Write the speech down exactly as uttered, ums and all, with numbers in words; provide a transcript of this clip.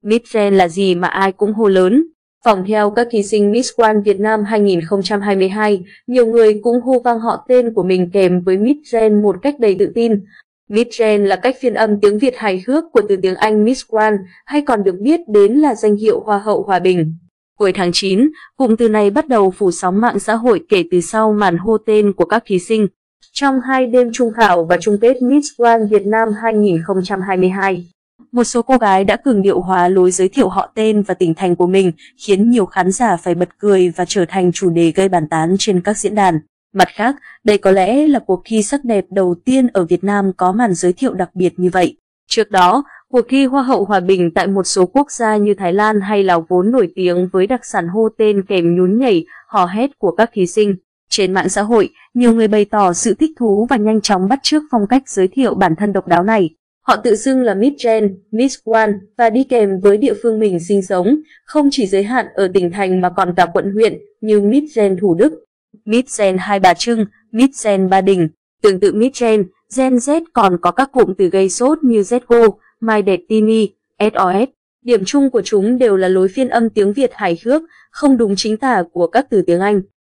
Mid-gen là gì mà ai cũng hô lớn? Phỏng theo các thí sinh Miss Grand Việt Nam hai nghìn không trăm hai mươi hai, nhiều người cũng hô vang họ tên của mình kèm với Mid-gen một cách đầy tự tin. Mid-gen là cách phiên âm tiếng Việt hài hước của từ tiếng Anh Miss Grand, hay còn được biết đến là danh hiệu Hoa hậu Hòa bình. Cuối tháng chín, cụm từ này bắt đầu phủ sóng mạng xã hội kể từ sau màn hô tên của các thí sinh trong hai đêm trung khảo và chung kết Miss Grand Việt Nam hai nghìn không trăm hai mươi hai. Một số cô gái đã cường điệu hóa lối giới thiệu họ tên và tỉnh thành của mình, khiến nhiều khán giả phải bật cười và trở thành chủ đề gây bàn tán trên các diễn đàn. Mặt khác, đây có lẽ là cuộc thi sắc đẹp đầu tiên ở Việt Nam có màn giới thiệu đặc biệt như vậy. Trước đó, cuộc thi Hoa hậu Hòa bình tại một số quốc gia như Thái Lan hay Lào vốn nổi tiếng với đặc sản hô tên kèm nhún nhảy, hò hét của các thí sinh. Trên mạng xã hội, nhiều người bày tỏ sự thích thú và nhanh chóng bắt chước phong cách giới thiệu bản thân độc đáo này. Họ tự xưng là Mid-gen, Miss Grand và đi kèm với địa phương mình sinh sống, không chỉ giới hạn ở tỉnh thành mà còn cả quận huyện như Mid-gen Thủ Đức, Mid-gen Hai Bà Trưng, Mid-gen Ba Đình. Tương tự Mid-gen, Gen Z còn có các cụm từ gây sốt như Z Go, My Đẹp Tini, ét o ét. Điểm chung của chúng đều là lối phiên âm tiếng Việt hài hước, không đúng chính tả của các từ tiếng Anh.